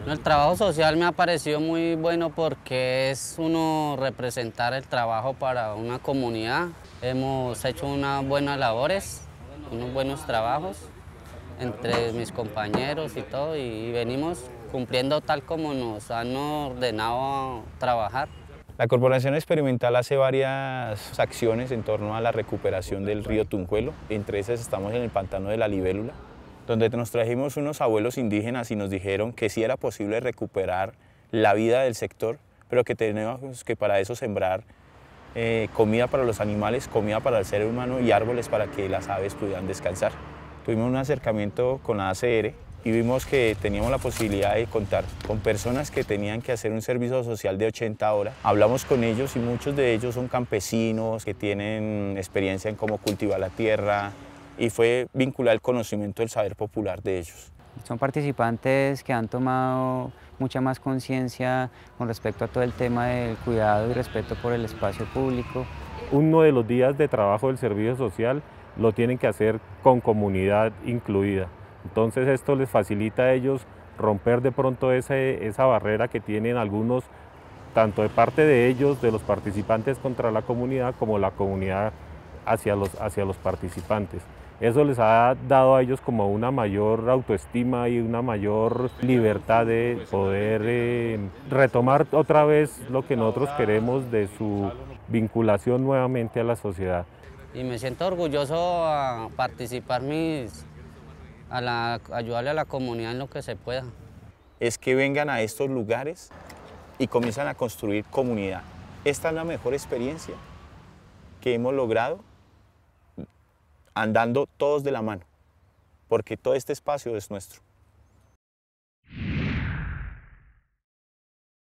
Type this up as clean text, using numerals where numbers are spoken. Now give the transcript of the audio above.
No, el trabajo social me ha parecido muy bueno porque es uno representar el trabajo para una comunidad. Hemos hecho unas buenas labores, unos buenos trabajos entre mis compañeros y todo, y venimos cumpliendo tal como nos han ordenado trabajar. La Corporación Experimental hace varias acciones en torno a la recuperación del río Tunjuelo. Entre esas estamos en el pantano de la Libélula, donde nos trajimos unos abuelos indígenas y nos dijeron que sí era posible recuperar la vida del sector, pero que teníamos que para eso sembrar comida para los animales, comida para el ser humano y árboles para que las aves pudieran descansar. Tuvimos un acercamiento con la ACR y vimos que teníamos la posibilidad de contar con personas que tenían que hacer un servicio social de 80 horas. Hablamos con ellos y muchos de ellos son campesinos que tienen experiencia en cómo cultivar la tierra, y fue vincular el conocimiento del saber popular de ellos. Son participantes que han tomado mucha más conciencia con respecto a todo el tema del cuidado y respeto por el espacio público. Uno de los días de trabajo del servicio social lo tienen que hacer con comunidad incluida. Entonces esto les facilita a ellos romper de pronto esa barrera que tienen algunos, tanto de parte de ellos, de los participantes contra la comunidad, como la comunidad hacia los participantes. Eso les ha dado a ellos como una mayor autoestima y una mayor libertad de poder retomar otra vez lo que nosotros queremos de su vinculación nuevamente a la sociedad. Y me siento orgulloso a participar ayudarle a la comunidad en lo que se pueda. Es que vengan a estos lugares y comienzan a construir comunidad. Esta es la mejor experiencia que hemos logrado andando todos de la mano, porque todo este espacio es nuestro.